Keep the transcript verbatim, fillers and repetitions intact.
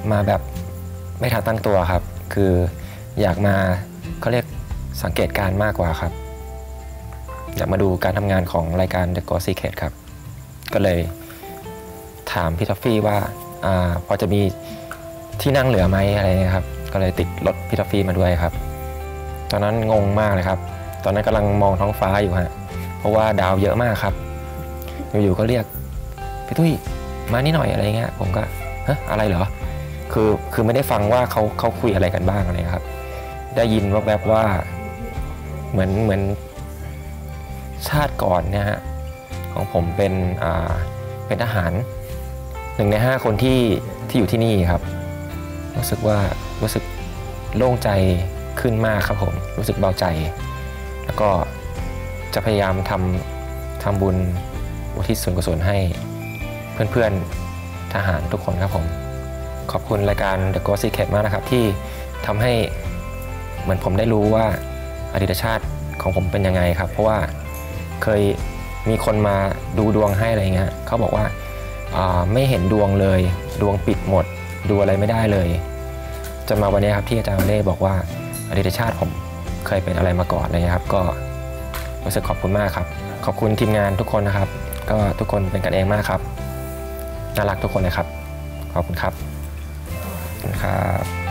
มาแบบไม่ทันตั้งตัวครับคืออยากมาเขาเรียกสังเกตการมากกว่าครับอยากมาดูการทำงานของรายการ The Ghost Secret ครับก็เลยถามพี่ท็อฟฟี่ว่าอ่าพอจะมีที่นั่งเหลือไหมอะไรเงี้ยครับก็เลยติดรถพี่ท็อฟฟี่มาด้วยครับตอนนั้นงงมากเลยครับตอนนั้นกำลังมองท้องฟ้าอยู่ฮะเพราะว่าดาวเยอะมากครับอยู่ๆก็เรียกพี่ตุ้ยมานี่หน่อยอะไรเงี้ยผมก็ฮะอะไรเหรอคือคือไม่ได้ฟังว่าเขาเขาคุยอะไรกันบ้างอะไรครับได้ยินแวบๆว่าเหมือนเหมือนชาติก่อนเนี่ยฮะของผมเป็นอ่าเป็นทหารหนึ่งในห้าคนที่ที่อยู่ที่นี่ครับรู้สึกว่ารู้สึกโล่งใจขึ้นมากครับผมรู้สึกเบาใจแล้วก็จะพยายามทำทำบุญอุทิศส่วนกุศลให้เพื่อนๆทหารทุกคนครับผมขอบคุณรายการ The Ghost Secret มากนะครับที่ทำให้เหมือนผมได้รู้ว่าอดีตชาติของผมเป็นยังไงครับเพราะว่าเคยมีคนมาดูดวงให้อะไรเงี้ยเขาบอกว่าไม่เห็นดวงเลยดวงปิดหมดดูอะไรไม่ได้เลยจนมาวันนี้ครับที่อาจารย์เล่บอกว่าอดีตชาติผมเคยเป็นอะไรมาก่อนอะไรเงี้ยครับก็รู้สึกขอบคุณมากครับขอบคุณทีมงานทุกคนนะครับก็ทุกคนเป็นกันเองมากครับน่ารักทุกคนเลยครับขอบคุณครับขอบคุณครับ